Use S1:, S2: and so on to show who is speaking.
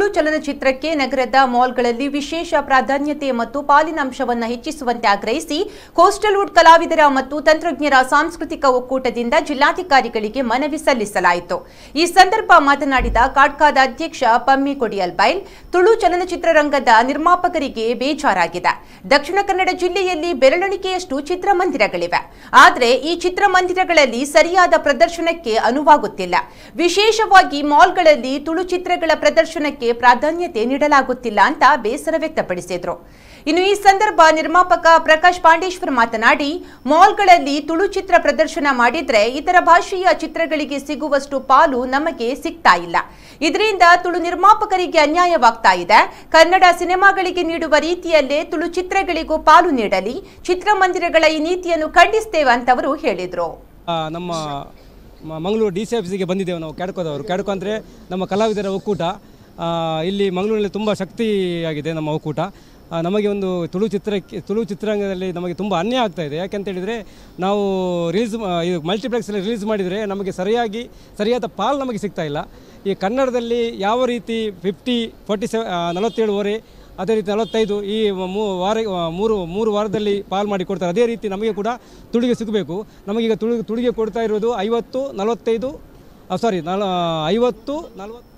S1: ತುಳು ಚಲನಚಿತ್ರಕ್ಕೆ ನಗರದ ಮಾಲ್ಗಳಲ್ಲಿ ವಿಶೇಷ ಪ್ರಾಧಾನ್ಯತೆ ಮತ್ತು ಪಾಲಿನಾಂಶವನ್ನು ಹೆಚ್ಚಿಸುವಂತೆ ಆಗ್ರಹಿಸಿ ಕೋಸ್ಟಲ್ ವುಡ್ ಕಲಾವಿದರ ಮತ್ತು ತಂತ್ರಜ್ಞರ ಸಾಂಸ್ಕೃತಿಕ ಒಕ್ಕೂಟದಿಂದ ಜಿಲ್ಲಾಧಿಕಾರಿಗಳಿಗೆ ಮನವಿ ಸಲ್ಲಿಸಲಾಯಿತು. ಈ ಸಂದರ್ಭ ಮಾತನಾಡಿದ ಕಾಡ್ಕಾದ ಅಧ್ಯಕ್ಷ ಪಮ್ಮಿ ಕೊಡಿಯಲ್ಬೈಲ್, ತುಳು ಚಲನಚಿತ್ರರಂಗದ ನಿರ್ಮಾಪಕರಿಗೆ ಬೇಜಾರಾಗಿದೆ. ದಕ್ಷಿಣ ಕನ್ನಡ ಜಿಲ್ಲೆಯಲ್ಲಿ ಬೆರಳೆಣಿಕೆಯಷ್ಟು ಚಿತ್ರಮಂದಿರಗಳಿವೆ. ಆದರೆ ಈ ಚಿತ್ರಮಂದಿರಗಳಲ್ಲಿ ಸರಿಯಾದ ಪ್ರದರ್ಶನಕ್ಕೆ ಅನುವಾಗುತ್ತಿಲ್ಲ. ವಿಶೇಷವಾಗಿ ಮಾಲ್ಗಳಲ್ಲಿ ತುಳು ಚಿತ್ರಗಳ ಪ್ರದರ್ಶನಕ್ಕೆ ಪ್ರಾಧಾನ್ಯತೆ ನೀಡಲಾಗುತ್ತಿಲ್ಲ ಅಂತ ಬೇಸರ ವ್ಯಕ್ತಪಡಿಸಿದರು. ಇನ್ನು ಈ ಸಂದರ್ಭ ನಿರ್ಮಾಪಕ ಪ್ರಕಾಶ್ ಪಾಂಡೇಶ್ವರ್ ಮಾತನಾಡಿ, ಮಾಲ್ಗಳಲ್ಲಿ ತುಳು ಚಿತ್ರ ಪ್ರದರ್ಶನ ಮಾಡಿದ್ರೆ ಇತರ ಭಾಷೆಯ ಚಿತ್ರಗಳಿಗೆ ಸಿಗುವಷ್ಟು ಪಾಲು ನಮಗೆ ಸಿಗ್ತಾ ಇಲ್ಲ. ಇದರಿಂದ ತುಳು ನಿರ್ಮಾಪಕರಿಗೆ ಅನ್ಯಾಯವಾಗ್ತಾ ಇದೆ. ಕನ್ನಡ ಸಿನಿಮಾಗಳಿಗೆ ನೀಡುವ ರೀತಿಯಲ್ಲೇ ತುಳು ಚಿತ್ರಗಳಿಗೂ ಪಾಲು ನೀಡಲಿ. ಚಿತ್ರಮಂದಿರಗಳ ಈ ನೀತಿಯನ್ನು ಖಂಡಿಸ್ತೇವೆ ಅಂತ ಅವರು ಹೇಳಿದರು.
S2: ನಮ್ಮ ಮಂಗಳೂರು DCFCಗೆ ಬಂದಿದ್ದೇವೆ ನಾವು. ಕ್ಯಾಡ್ಕೋ ಅಂದರೆ ನಮ್ಮ ಕಲಾವಿದರ ಒಕ್ಕೂಟ. ಇಲ್ಲಿ ಮಂಗಳೂರಲ್ಲಿ ತುಂಬ ಶಕ್ತಿಯಾಗಿದೆ ನಮ್ಮ ಒಕ್ಕೂಟ. ನಮಗೆ ಒಂದು ತುಳು ಚಿತ್ರರಂಗದಲ್ಲಿ ನಮಗೆ ತುಂಬ ಅನ್ಯಾಯ ಆಗ್ತಾ ಇದೆ. ಯಾಕೆಂತೇಳಿದರೆ ನಾವು ಮಲ್ಟಿಪ್ಲೆಕ್ಸಲ್ಲಿ ರಿಲೀಸ್ ಮಾಡಿದರೆ ನಮಗೆ ಸರಿಯಾದ ಪಾಲು ನಮಗೆ ಸಿಗ್ತಾ ಇಲ್ಲ. ಈ ಕನ್ನಡದಲ್ಲಿ ಯಾವ ರೀತಿ 47 ಅದೇ ರೀತಿ 45 ಈ ಮೂರು ವಾರದಲ್ಲಿ ಪಾಲ್ ಮಾಡಿ ಕೊಡ್ತಾರೆ. ಅದೇ ರೀತಿ ನಮಗೆ ಕೂಡ ತುಳಿಗೆ ಸಿಗಬೇಕು. ನಮಗೀಗ ತುಳಿಗೆ ಕೊಡ್ತಾ ಇರೋದು 50, 45 50, 40